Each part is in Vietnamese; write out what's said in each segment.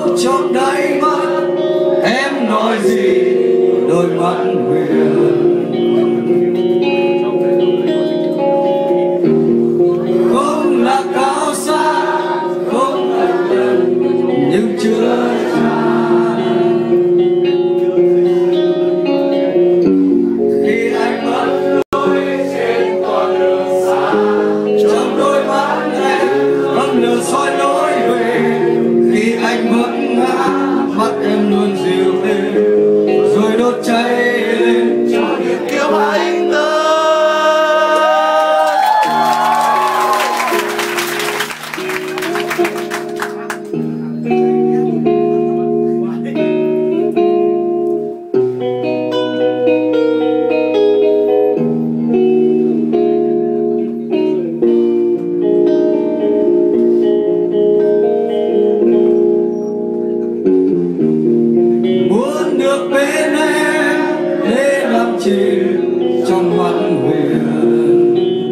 trong đáy mắt em nói gì đôi mắt huyền. Không là cao xa, không là gần nhưng chưa khi anh mất lối trên con đường xa, trong đôi mắt em âm lửa soi lối về. Khi anh vẫn ngã, mắt em luôn dịu êm rồi đốt cháy lên cho niềm kiêu anh tới. Muốn được bên em để làm chìm trong mắt huyền,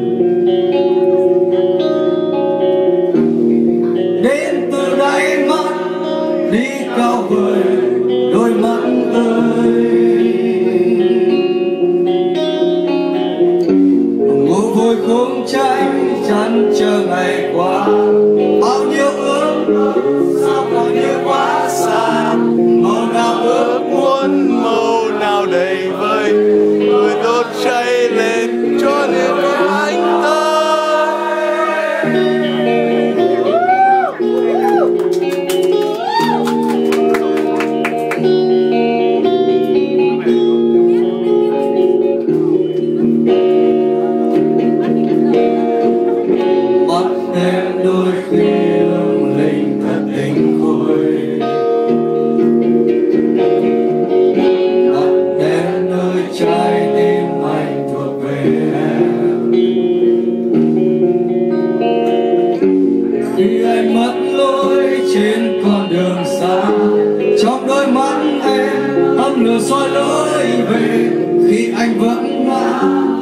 đến từ đáy mắt đi cao vời đôi mắt ơi. Ngủ vội không tranh chăn chờ ngày qua, bao nhiêu ước sao còn như quá xa. Màu nào ước muốn, màu nào đầy vơi, người đốt cháy lên cho niềm yêu anh tới. Mắt em đôi khi lung linh thật tình khôi, mắt em nơi trái tim anh thuộc về em. Khi anh mất lối trên con đường xa, trong đôi mắt em âm lửa soi lối về. Khi anh vẫn ngã,